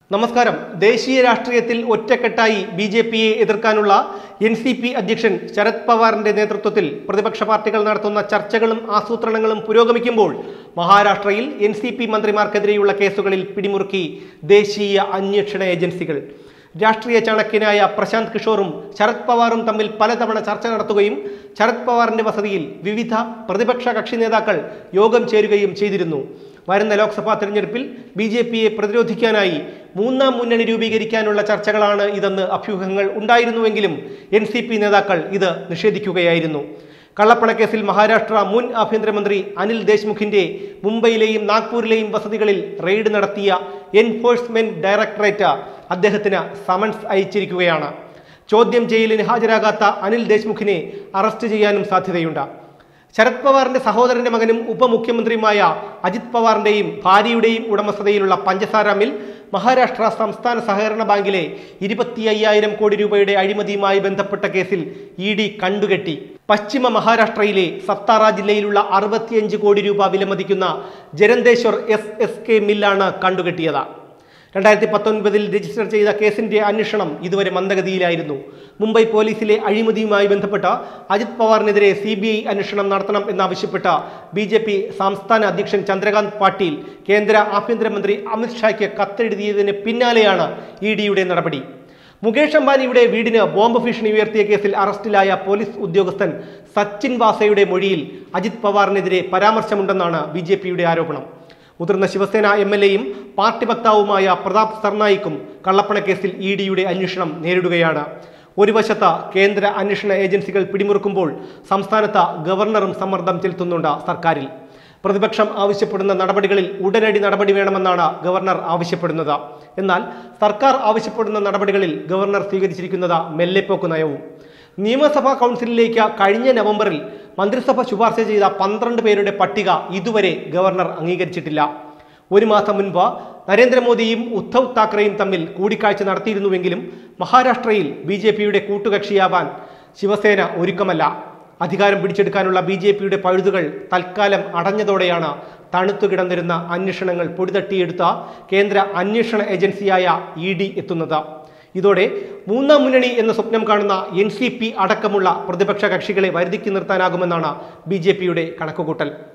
നമസ്കാരം. ദേശീയ രാഷ്ട്രീയത്തിൽ ഒറ്റക്കെട്ടായി ബിജെപിയെ എതിർക്കാനുള്ള NCP അധ്യക്ഷൻ ശരത് പവാറിന്റെ നേതൃത്വത്തിൽ പ്രതിപക്ഷ പാർട്ടികൾ നടത്തുന്ന ചർച്ചകളും ആസൂത്രണങ്ങളും പുരോഗമിക്കുമ്പോൾ മഹാരാഷ്ട്രയിൽ NCP മന്ത്രിമാർക്കെതിരെയുള്ള കേസുകളിൽ പിടിമുറുക്കി ദേശീയ അന്വേഷണ ഏജൻസികൾ. രാഷ്ട്രീയ ചാണക്യനായ പ്രശാന്ത് കിഷോറും ശരത് പവാറും തമ്മിൽ പലതവണ ചർച്ച നടത്തുകയും ശരത് പവാറിന്റെ വസതിയിൽ വിവിധ പ്രതിപക്ഷ കക്ഷി നേതാക്കൾ യോഗം ചേരുകയും ചെയ്തിരുന്നു. വരുന്ന ലോക്സഭാ തെരഞ്ഞെടുപ്പിൽ BJPയെ പ്രതിരോധിക്കാനായി മൂന്നാം മുന്നണി രൂപീകരിക്കാനുള്ള ചർച്ചകളാണ് ഇതെന്ന് അഭ്യൂഹങ്ങൾ ഉണ്ടായിരുന്നുവെങ്കിലും NCP നേതാക്കൾ ഇത് നിഷേധിക്കുകയായിരുന്നു. കള്ളപ്പണക്കേസിൽ മഹാരാഷ്ട്ര മുൻ ആഭ്യന്തരമന്ത്രി അനിൽ ദേശ്മുഖിന്റെ മുംബൈയിലെയും നാഗ്പൂരിലെയും വസതികളിൽ റെയ്ഡ് നടത്തിയ എൻഫോഴ്സ്മെന്റ് ഡയറക്ടറേറ്റ് അദ്ദേഹത്തിന് സമൻസ് അയച്ചിരിക്കുകയാണ്. ചോദ്യം ചെയ്യലിന് ഹാജരാകാത്ത അനിൽ ദേശ്മുഖിനെ അറസ്റ്റ് ചെയ്യാനും സാധ്യതയുണ്ട്. ശരത് പവാറിന്റെ സഹോദരന്റെ മകനും ഉപമുഖ്യമന്ത്രിയുമായ അജിത് പവാറിന്റെയും ഭാര്യയുടെയും ഉടമസ്ഥതയിലുള്ള പഞ്ചസാര മിൽ മഹാരാഷ്ട്ര സംസ്ഥാന സഹകരണ ബാങ്കിലെ 25,000 കോടി രൂപയുടെ അഴിമതിയുമായി ബന്ധപ്പെട്ട കേസിൽ ED കണ്ടുകെട്ടി. പശ്ചിമ മഹാരാഷ്ട്രയിലെ സത്താറ ജില്ലയിലുള്ള 65 കോടി രൂപ വിലമതിക്കുന്ന ജരന്തേശ്വർ SSK മില്ലാണ് കണ്ടുകെട്ടിയത്. 2019 രജിസ്റ്റർ ചെയ്ത കേസിന്റെ അന്വേഷണം ഇതുവരെ മന്ദഗതിയിലായിരുന്നു. മുംബൈ പോലീസിലെ അഴിമതിയുമായി ബന്ധപ്പെട്ട അജിത് പവാറിനെതിരെ CBI അന്വേഷണം നടത്തണം എന്നാവശ്യപ്പെട്ട BJP സംസ്ഥാന അധ്യക്ഷൻ ചന്ദ്രകാന്ത് പാട്ടീൽ കേന്ദ്ര ആഭ്യന്തരമന്ത്രി അമിത് ഷായ്ക്ക് കത്തെഴുതിയതിന് പിന്നാലെയാണ് EDയുടെ നടപടി. മുകേഷ് അംബാനിയുടെ വീടിന് ബോംബ് ഭീഷണി ഉയർത്തിയ കേസിൽ അറസ്റ്റിലായ പോലീസ് ഉദ്യോഗസ്ഥൻ സച്ചിൻ വാസയുടെ മൊഴിയിൽ അജിത് പവാറിനെതിരെ പരാമർശമുണ്ടെന്നാണ് BJPയുടെ ആരോപണം. മുതിർന്ന ശിവസേന MLAയും പാർട്ടി വക്താവുമായ പ്രതാപ് സർനായിക്കും കള്ളപ്പണക്കേസിൽ EDയുടെ അന്വേഷണം നേരിടുകയാണ്. ഒരു വശത്ത് കേന്ദ്ര അന്വേഷണ ഏജൻസികൾ പിടിമുറുക്കുമ്പോൾ സംസ്ഥാനത്ത് ഗവർണറും സമ്മർദ്ദം ചെലുത്തുന്നുണ്ട് സർക്കാരിൽ. പ്രതിപക്ഷം ആവശ്യപ്പെടുന്ന നടപടികളിൽ ഉടനടി നടപടി വേണമെന്നാണ് ഗവർണർ ആവശ്യപ്പെടുന്നത്. എന്നാൽ സർക്കാർ ആവശ്യപ്പെടുന്ന നടപടികളിൽ ഗവർണർ സ്വീകരിച്ചിരിക്കുന്നത് മെല്ലെപ്പോക്ക് നയവും. നിയമസഭാ കൗൺസിലിലേക്ക് കഴിഞ്ഞ നവംബറിൽ മന്ത്രിസഭ ശുപാർശ ചെയ്ത 12 പേരുടെ പട്ടിക ഇതുവരെ ഗവർണർ അംഗീകരിച്ചിട്ടില്ല. ഒരു മാസം മുൻപ് നരേന്ദ്രമോദിയും ഉദ്ധവ് താക്കറെയും തമ്മിൽ കൂടിക്കാഴ്ച നടത്തിയിരുന്നുവെങ്കിലും മഹാരാഷ്ട്രയിൽ BJPയുടെ കൂട്ടുകക്ഷിയാവാൻ ശിവസേന ഒരുക്കമല്ല. അധികാരം പിടിച്ചെടുക്കാനുള്ള BJPയുടെ പഴുതുകൾ തൽക്കാലം അടഞ്ഞതോടെയാണ് തണുത്തുകിടന്നിരുന്ന അന്വേഷണങ്ങൾ പൊടിതട്ടിയെടുത്ത കേന്ദ്ര അന്വേഷണ ഏജൻസിയായ ED എത്തുന്നത്. ഇതോടെ മൂന്നാം മുന്നണി എന്ന സ്വപ്നം കാണുന്ന NCP അടക്കമുള്ള പ്രതിപക്ഷ കക്ഷികളെ വരുതിക്ക് നിർത്താനാകുമെന്നാണ് BJPയുടെ കണക്കുകൂട്ടൽ.